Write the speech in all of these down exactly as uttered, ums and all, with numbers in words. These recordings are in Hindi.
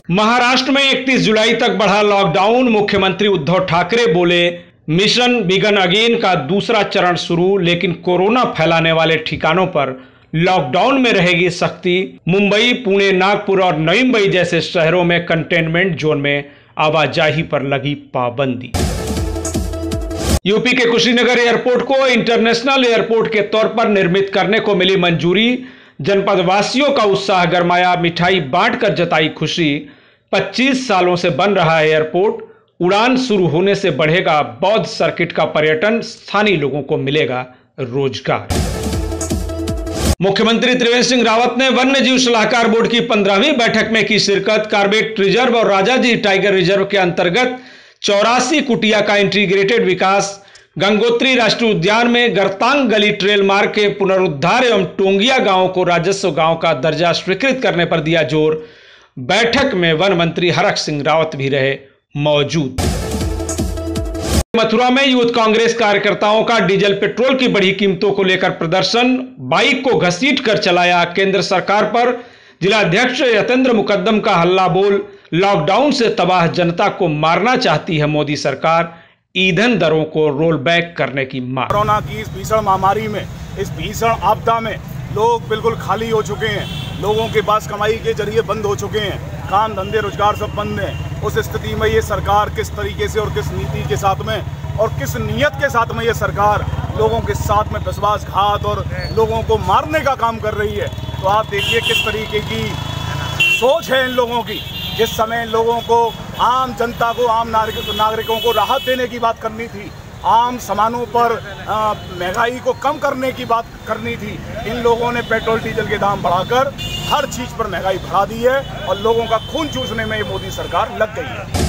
महाराष्ट्र में इकतीस जुलाई तक बढ़ा लॉकडाउन। मुख्यमंत्री उद्धव ठाकरे बोले मिशन बिगन अगेन का दूसरा चरण शुरू, लेकिन कोरोना फैलाने वाले ठिकानों पर लॉकडाउन में रहेगी सख्ती। मुंबई, पुणे, नागपुर और नई मुंबई जैसे शहरों में कंटेनमेंट जोन में आवाजाही पर लगी पाबंदी। यूपी के कुशीनगर एयरपोर्ट को इंटरनेशनल एयरपोर्ट के तौर पर निर्मित करने को मिली मंजूरी। जनपद वासियों का उत्साह गरमाया, मिठाई बांटकर जताई खुशी। पच्चीस सालों से बन रहा है एयरपोर्ट, उड़ान शुरू होने से बढ़ेगा बौद्ध सर्किट का पर्यटन, स्थानीय लोगों को मिलेगा रोजगार। मुख्यमंत्री त्रिवेंद्र सिंह रावत ने वन्य जीव सलाहकार बोर्ड की पंद्रहवीं बैठक में की शिरकत। कार्बेट रिजर्व और राजाजी टाइगर रिजर्व के अंतर्गत चौरासी कुटिया का इंटीग्रेटेड विकास, गंगोत्री राष्ट्रीय उद्यान में गरतांग गली ट्रेल मार्ग के पुनरुद्धार एवं टोंगिया गांव को राजस्व गांव का दर्जा स्वीकृत करने पर दिया जोर। बैठक में वन मंत्री हरक सिंह रावत भी रहे मौजूद। मथुरा में यूथ कांग्रेस कार्यकर्ताओं का डीजल पेट्रोल की बढ़ी कीमतों को लेकर प्रदर्शन, बाइक को घसीट कर चलाया केंद्र सरकार पर। जिलाध्यक्ष यतेंद्र मुकद्दम का हल्ला बोल, लॉकडाउन से तबाह जनता को मारना चाहती है मोदी सरकार, ईंधन दरों को रोल बैक करने की मांग। कोरोना की इस भीषण महामारी में, इस भीषण आपदा में लोग बिल्कुल खाली हो चुके हैं। लोगों के पास कमाई के जरिए बंद हो चुके हैं, काम धंधे रोजगार सब बंद हैं। उस स्थिति में ये सरकार किस तरीके से और किस नीति के साथ में और किस नियत के साथ में ये सरकार लोगों के साथ में विश्वासघात और लोगों को मारने का काम कर रही है, तो आप देखिए किस तरीके की सोच है इन लोगों की। जिस समय लोगों को, आम जनता को, आम नागरिक नागरिकों को राहत देने की बात करनी थी, आम सामानों पर महंगाई को कम करने की बात करनी थी, इन लोगों ने पेट्रोल डीजल के दाम बढ़ाकर हर चीज पर महंगाई बढ़ा दी है और लोगों का खून चूसने में ये मोदी सरकार लग गई है।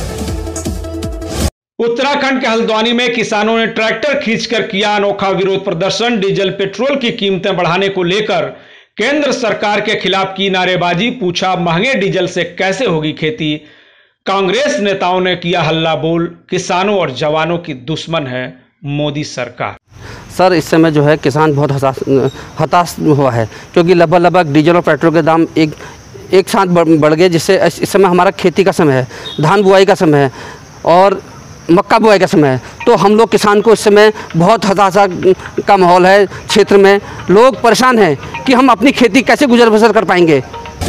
उत्तराखंड के हल्द्वानी में किसानों ने ट्रैक्टर खींचकर किया अनोखा विरोध प्रदर्शन। डीजल पेट्रोल की कीमतें बढ़ाने को लेकर केंद्र सरकार के खिलाफ की नारेबाजी, पूछा महंगे डीजल से कैसे होगी खेती। कांग्रेस नेताओं ने किया हल्ला बोल, किसानों और जवानों की दुश्मन है मोदी सरकार। सर, इस समय जो है किसान बहुत हताश हताश हुआ है, क्योंकि लगभग लगभग डीजल और पेट्रोल के दाम एक एक साथ बढ़ गए, जिससे इस समय हमारा खेती का समय है, धान बुआई का समय है और मक्का बुआई का समय है। तो हम लोग किसान को इस समय बहुत हताशा का माहौल है क्षेत्र में। लोग परेशान हैं कि हम अपनी खेती कैसे गुजर बसर कर पाएंगे।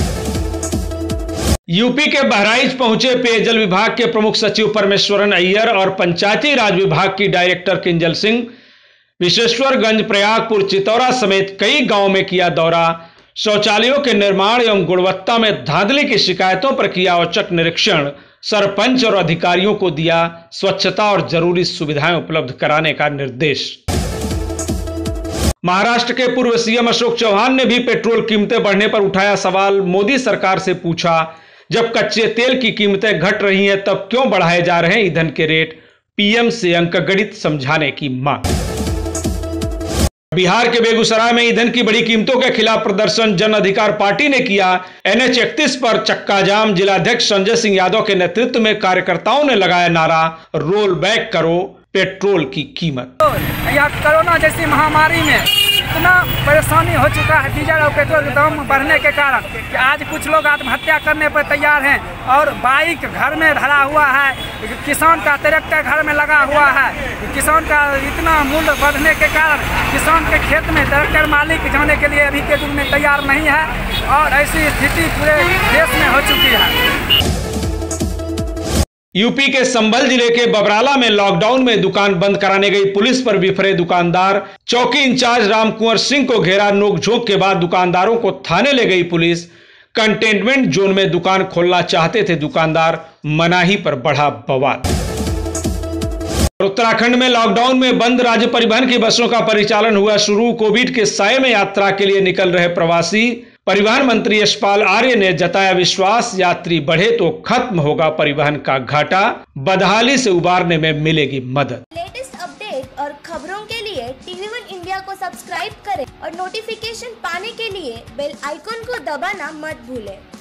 यूपी के बहराइच पहुंचे पेयजल विभाग के प्रमुख सचिव परमेश्वरन अय्यर और पंचायती राज विभाग की डायरेक्टर किंजल सिंह। विश्वेश्वरगंज, प्रयागपुर, चितौरा समेत कई गांवों में किया दौरा। शौचालयों के निर्माण एवं गुणवत्ता में धांधली की शिकायतों पर किया औचक निरीक्षण। सरपंच और अधिकारियों को दिया स्वच्छता और जरूरी सुविधाएं उपलब्ध कराने का निर्देश। महाराष्ट्र के पूर्व सीएम अशोक चौहान ने भी पेट्रोल कीमतें बढ़ने पर उठाया सवाल। मोदी सरकार से पूछा, जब कच्चे तेल की कीमतें घट रही हैं तब क्यों बढ़ाए जा रहे हैं ईंधन के रेट। पीएम से अंकगणित समझाने की मांग। बिहार के बेगूसराय में ईंधन की बड़ी कीमतों के खिलाफ प्रदर्शन, जन अधिकार पार्टी ने किया एनएच इकतीस पर चक्का जाम। जिलाध्यक्ष संजय सिंह यादव के नेतृत्व में कार्यकर्ताओं ने लगाया नारा, रोल बैक करो पेट्रोल की कीमत। या कोरोना जैसी महामारी में इतना परेशानी हो चुका है डीजल और पेट्रोल के दाम बढ़ने के कारण कि आज कुछ लोग आत्महत्या करने पर तैयार हैं और बाइक घर में धरा हुआ है, किसान का ट्रैक्टर घर में लगा हुआ है। किसान का इतना मूल्य बढ़ने के कारण किसान के खेत में ट्रैक्टर मालिक जाने के लिए अभी के दिन में तैयार नहीं है और ऐसी स्थिति पूरे देश में हो चुकी है। यूपी के संभल जिले के बबराला में लॉकडाउन में दुकान बंद कराने गई पुलिस पर बिफरे दुकानदार। चौकी इंचार्ज रामकुंवर सिंह को घेरा, नोकझोंक के बाद दुकानदारों को थाने ले गई पुलिस। कंटेनमेंट जोन में दुकान खोलना चाहते थे दुकानदार, मनाही पर बढ़ा बवाल। उत्तराखंड में लॉकडाउन में बंद राज्य परिवहन की बसों का परिचालन हुआ शुरू। कोविड के साए में यात्रा के लिए निकल रहे प्रवासी। परिवहन मंत्री यशपाल आर्य ने जताया विश्वास, यात्री बढ़े तो खत्म होगा परिवहन का घाटा, बदहाली से उबारने में मिलेगी मदद। लेटेस्ट अपडेट और खबरों के लिए टीवी वन इंडिया को सब्सक्राइब करें और नोटिफिकेशन पाने के लिए बेल आइकॉन को दबाना मत भूलें।